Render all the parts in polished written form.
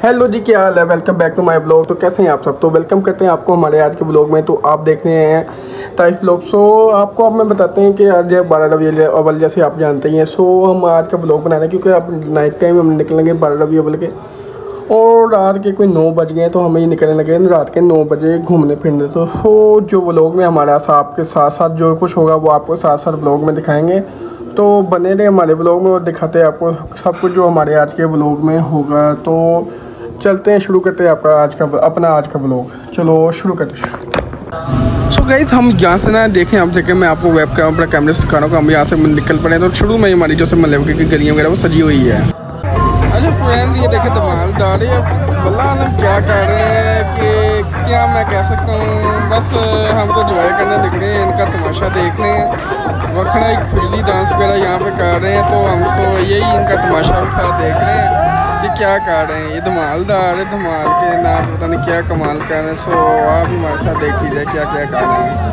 Hello जी, क्या हाल है। Welcome back to my blog. तो कैसे हैं आप सब। तो वेलकम करते हैं आपको हमारे आज के ब्लॉग में। तो आप देख रहे हैं ताइफ ब्लॉग। सो आपको अब मैं बताते हैं कि आज 12 रबीउल अव्वल, जैसे आप जानते ही हैं। सो हम आज का ब्लॉग बना रहे हैं क्योंकि अब नाइट टाइम हम निकलेंगे 12 रबीउल अव्वल के, और रात के कोई 9 बज गए। तो हमें ही निकलने लगे रात के 9 बजे घूमने फिरने। तो सो जो ब्लॉग में हमारा आपके साथ साथ जो कुछ होगा वो आपको साथ साथ ब्लॉग में दिखाएँगे। तो बने रहे हमारे ब्लॉग में और दिखाते हैं आपको सब कुछ जो हमारे आज के ब्लॉग में होगा। तो चलते हैं, शुरू करते हैं अपना आज का ब्लॉग। चलो शुरू करते हैं। सो गाइस, हम यहाँ से ना देखें, आप देखें, मैं आपको वेब अपना कैमरे से दिखा रहा हूँ। हम यहाँ से निकल पड़े। तो शुरू में हमारी जो मतलब की गलियाँ वगैरह वो सजी हुई है। अच्छा फ्रेंड, ये देखें धमालदार है। वल्लाह हम क्या कर रहे हैं कि क्या मैं कह सकता हूँ, बस हम तो इंजॉय करने निकले हैं, इनका तमाशा देख रहे हैं। वखड़ा एक खुजली डांस वगैरह यहाँ पे कर रहे हैं। तो हम तो यही इनका तमाशा साथ देख रहे हैं कि क्या कर रहे हैं। ये धमालदार है, धमाल के ना पता नहीं क्या कमाल कर रहे हैं। सो आप हमारे साथ देख लीजिए क्या क्या कर रहे हैं।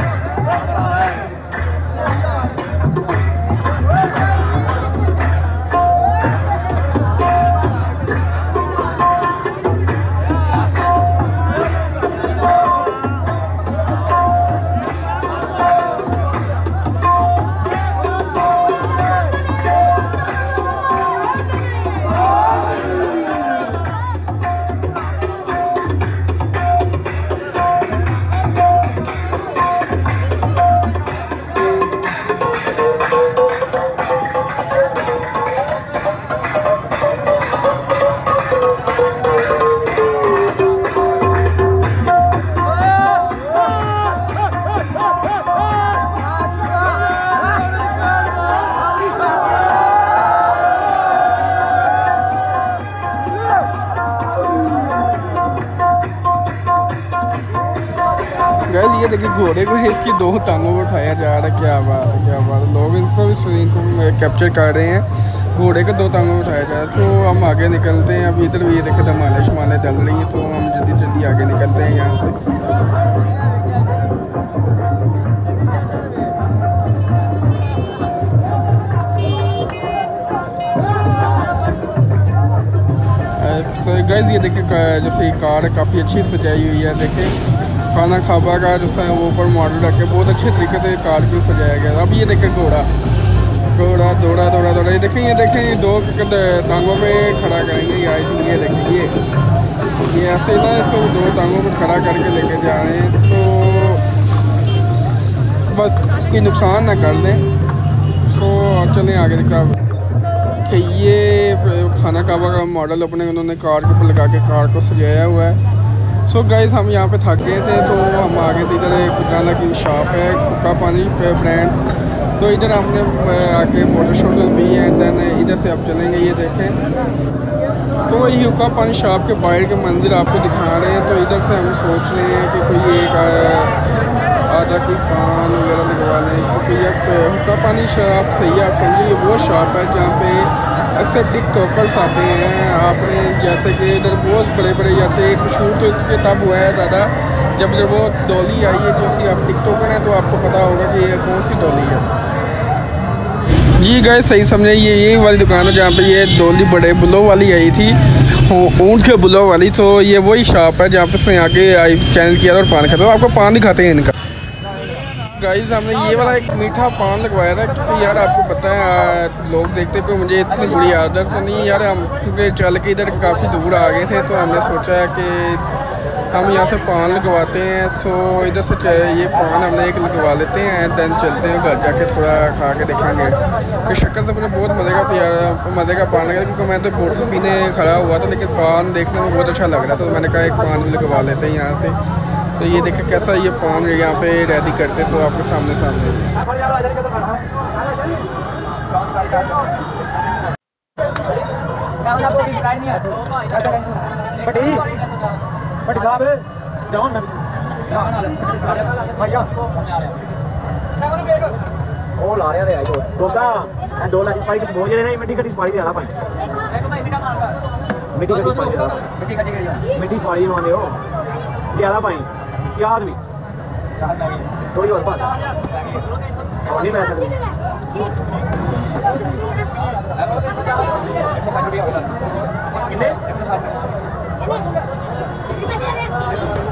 गाइस ये देखिए घोड़े को इसकी 2 टांगों में उठाया जा रहा है। क्या बात है, क्या बात है। लोग इसको भी स्क्रीन को कैप्चर कर रहे हैं। घोड़े को 2 टांगों में उठाया जा रहा है। तो हम आगे निकलते हैं। अभी इधर भी ये देखे धमाले शमाले डल रही हैं। तो हम जल्दी जल्दी आगे निकलते हैं यहाँ से। गाइस ये देखिए जैसे कार काफ़ी अच्छी सजाई हुई है। देखें खाना खाबा का जो है वो ऊपर मॉडल रख के बहुत अच्छे तरीके से कार को सजाया गया। अब ये देखें घोड़ा दौड़ा ये देखें ये 2 टांगों पे खड़ा करेंगे। ये देखें ये ऐसे ना इसको 2 टांगों पे खड़ा करके लेके जा रहे हैं। तो बस कोई नुकसान ना कर दें। तो चलें आगे दिखा कि ये खाना काबा का मॉडल अपने उन्होंने कार के ऊपर लगा के कार को सजाया हुआ है। सो गाइस हम यहाँ पे थक गए थे। तो हम आगे इधर गुजराला की शॉप है, हुक्का पानी ब्रांड। तो इधर हमने आके मोटर शोटल भी है। दैन इधर से अब चलेंगे। ये देखें तो ये हुक्का पानी शॉप के बाहर के मंदिर आपको दिखा रहे हैं। तो इधर से हम सोच रहे हैं कि कोई एक आधा की पान वगैरह लगवा लें, क्योंकि ये हुक्का पानी शॉप सही है। आप समझिए वो शॉप है जहाँ पे अक्सर टिकटॉकर्स आते हैं। आपने जैसे कि इधर बहुत बड़े बड़े जैसे एक मशहूर तो इसके तब हुआ है ज़्यादा जब वो डॉली आई है। जो सी आप टिकटॉकर हैं तो आपको पता होगा कि ये कौन सी डॉली है। जी गए सही समझे, ये वाली दुकान है जहाँ पे ये डॉली बड़े बुलों वाली आई थी, ऊँट के बुलों वाली। तो ये वही शॉप है जहाँ पे से आके आई चैनल किया और पान खाता। तो आपको पान दिखाते हैं इनका। गाइस हमने ये वाला एक मीठा पान लगवाया था क्योंकि यार आपको पता है लोग देखते को मुझे इतनी बुरी आदत तो नहीं यार। हम क्योंकि चल के इधर काफ़ी दूर आ गए थे। तो हमने सोचा कि हम यहाँ से पान लगवाते हैं। सो इधर से ये पान हमने एक लगवा लेते हैं। दैन चलते हैं घर जाके थोड़ा खा के देखेंगे। कि शक्ल से मुझे बहुत मज़े का पान लगा क्योंकि मैं तो बोतल पीने खड़ा हुआ था, लेकिन पान देखने में बहुत अच्छा लग रहा था। तो मैंने कहा एक पान भी लगवा लेते हैं यहाँ से। तो ये देखें कैसा ये पान यहाँ पे रेडी करते। तो आपके सामने याद भी थोड़ी और बात नहीं मैं सकती।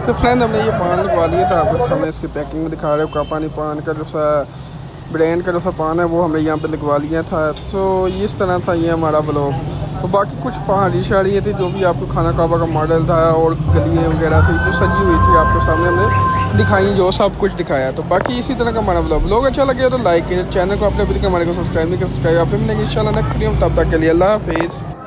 तो फ्रेंड हमने ये पान लगवा लिया था, आपको हमें इसकी पैकिंग में दिखा रहे हो। का पानी पान का जो सा ब्रांड का जो सा पान है वो हमने यहाँ पे लगवा लिया था। तो इस तरह था ये हमारा ब्लॉग। तो बाकी कुछ पहाड़ी शहरी थी जो भी आपको खाना काबा का मॉडल था और गलियाँ वगैरह थी जो सजी हुई थी आपके सामने हमने दिखाई, जो सब कुछ दिखाया। तो बाकी इसी तरह का हमारा ब्लॉग अच्छा लगे तो लाइक कीजिए, चैनल को अपने भी हमारे को सब्सक्राइब नहीं कर, सब्सक्राइब आप मिलेंगे इंशाल्लाह नेक्स्ट वीडियो में। तब तक के लिए अल्लाह हाफिज़।